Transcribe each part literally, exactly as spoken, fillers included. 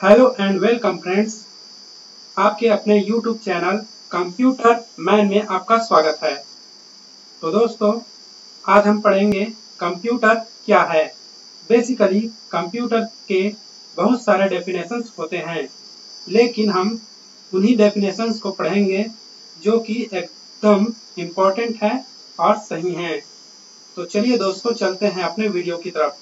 Hello and welcome friends, आपके अपने YouTube channel computer man में आपका स्वागत है। तो दोस्तों, आज हम पढ़ेंगे कंप्यूटर क्या है। बेसिकली कंप्यूटर के बहुत सारे डेफिनेशंस होते हैं, लेकिन हम उन्हीं डेफिनेशंस को पढ़ेंगे जो कि एकदम इम्पोर्टेंट है और सही हैं। तो चलिए दोस्तों, चलते हैं अपने वीडियो की तरफ।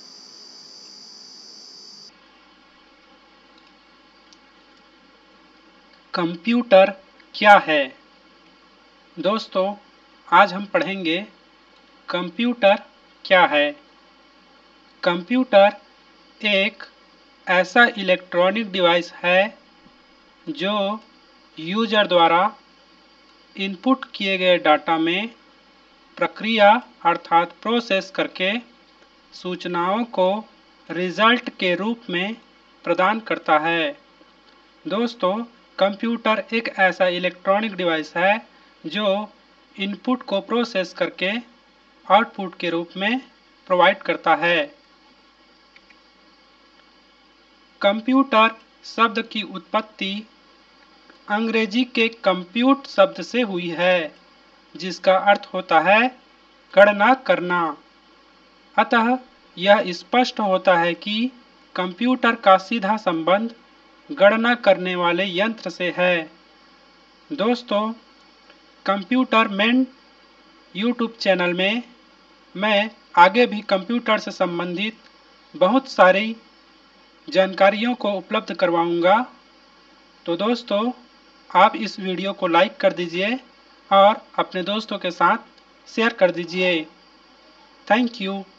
कंप्यूटर क्या है? दोस्तों, आज हम पढ़ेंगे कंप्यूटर क्या है। कंप्यूटर एक ऐसा इलेक्ट्रॉनिक डिवाइस है जो यूजर द्वारा इनपुट किए गए डाटा में प्रक्रिया अर्थात प्रोसेस करके सूचनाओं को रिजल्ट के रूप में प्रदान करता है। दोस्तों, कंप्यूटर एक ऐसा इलेक्ट्रॉनिक डिवाइस है जो इनपुट को प्रोसेस करके आउटपुट के रूप में प्रोवाइड करता है। कंप्यूटर शब्द की उत्पत्ति अंग्रेजी के कंप्यूट शब्द से हुई है, जिसका अर्थ होता है गणना करना। अतः यह स्पष्ट होता है कि कंप्यूटर का सीधा संबंध गणना करने वाले यंत्र से है। दोस्तों, कंप्यूटर मैन यूट्यूब चैनल में मैं आगे भी कंप्यूटर से संबंधित बहुत सारी जानकारियों को उपलब्ध करवाऊंगा। तो दोस्तों, आप इस वीडियो को लाइक कर दीजिए और अपने दोस्तों के साथ शेयर कर दीजिए। Thank you.